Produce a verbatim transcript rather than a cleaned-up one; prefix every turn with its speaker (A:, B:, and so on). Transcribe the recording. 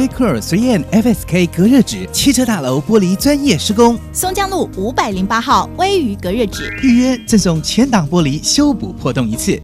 A: Quaker 三 M F S K 隔热纸，汽车大楼玻璃专业施工。
B: 松江路五百零八号微鱼隔热纸，
A: 预约赠送前挡玻璃修补破洞一次。